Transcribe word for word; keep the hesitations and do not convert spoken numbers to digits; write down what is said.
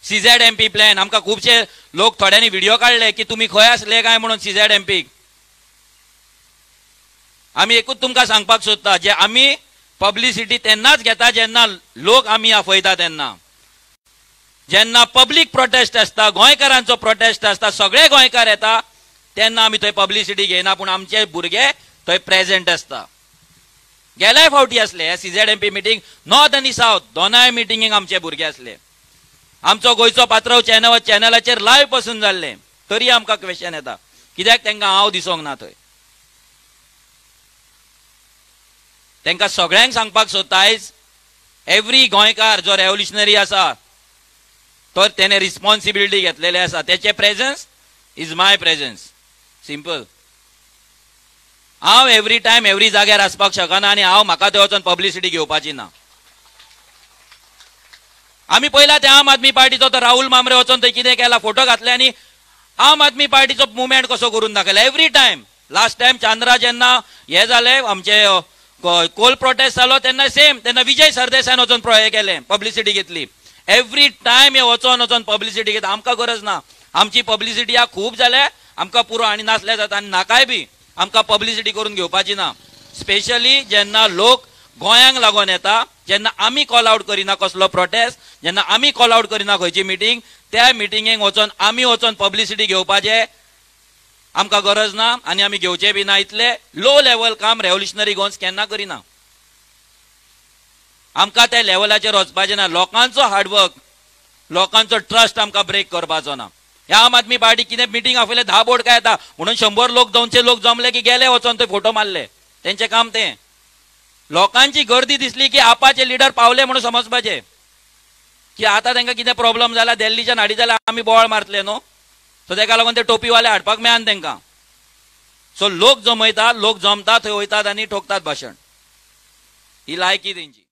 CZ MP plan आमकां खूबशे लोक थोड्यांनी व्हिडिओ काढले की तुम्ही खंय आसले काय म्हणून सीझेड एमपीक आमी एकूच तुमकां सांगपाक सोदता जे आमी पब्लिसिटी तेन्नाच घेता जेन्ना लोक आमी आपयता तेन्ना जेन्ना पब्लीक प्रोटेस्ट आसता गोंयकारांचो प्रोटेस्ट आसता सगळे गोंयकार येता तेन्ना आमी थंय पब्लिसिटी घेयना पूण आमचे भुरगे थंय प्रेझेंट आसता गेल्याय फावटी असले हे सीझेड एमपी मिटींग नॉर्थ आनी साऊथ दोनाय मिटींगेक आमचे भुरगे असले आमचो गोंयचो पात्रांव चॅनल चॅनलाचेर लायव्ह पासून जाल्ले तरी आमकां क्वेश्चन येता कित्याक तांकां हांव दिसोंक ना थंय तांकां सगळ्यांक सांगपाक सोदता आयज एवरी गोंयकार जो रेव्होल्युशनरी आसा तो तेणे रिस्पॉन्सिबिलिटी घेतलेले आसा तेचे presence is my presence simple हांव एवरी टायम एवरी जाग्यार आसपाक शकना आनी हांव म्हाका थंय वचून पब्लिसिटी घेवपाची ना आमी पयला ते आम आदमी पार्टीचो तो राहुल मांबरे वचून थंय कितें केला फोटो घातले आनी आम आदमी पार्टीचो मुवमेंट कसो करून दाखयला एवरी टायम लास्ट टायम चांद्रा जेन्ना हे जाले आमचे कोल प्रोटेस्ट जालो तेन्ना सेम तेन्ना विजय सरदेसायन वचून हे केलें पब्लिसिटी घेतली एवरी टायम हे वचोन वचोन पब्लिसिटी घेता आमकां गरज ना आमची पब्लिसिटी हा खूब जाल्या आमकां पुरो आनी नासले जाता आनी नाकाय बी आमकां पब्लिसिटी करून घेवपाची ना स्पेशली जेन्ना लोक गोंयांक लागून येता जेन्ना आमी कॉल आउट करिना कसलो प्रोटेस्ट जेन्ना आमी कॉल आउट करिना खंयची मिटींग त्या मिटींगेक वचोन आमी वचोन पब्लिसिटी घेवपाचे आमकां गरज ना आनी आमी घेवचे बी ना इतले लो लेवल काम रेव्होल्युशनरी गोन्स केन्ना करिना आमकां त्या लेवलाचेर वचपाचें ना लोकांचो हार्डवर्क लोकांचो ट्रस्ट आमकां ब्रेक करपाचो ना ह्या आम आदमी पार्टी कितें मिटींग आपयले धा बोर्ड काय येता म्हणून शंबर लोक दोनशे लोक जमले की गेले वचोन थंय फोटो मारले तेंचें काम तें लोकांची गर्दी दिसली की आपाचे लिडर पावले म्हणून समजपाचें की आतां तांकां कितें प्रॉब्लेम जाला दिल्लीच्यान हाडी जाल्यार आमी बोवाळ मारतले न्हू सो ताका लागून ते टोपीवाले हाडपाक मेळना तांकां सो लोक जमयता लोक जमता थंय वयतात आनी ठोकतात भाशण ही लायकी तेंची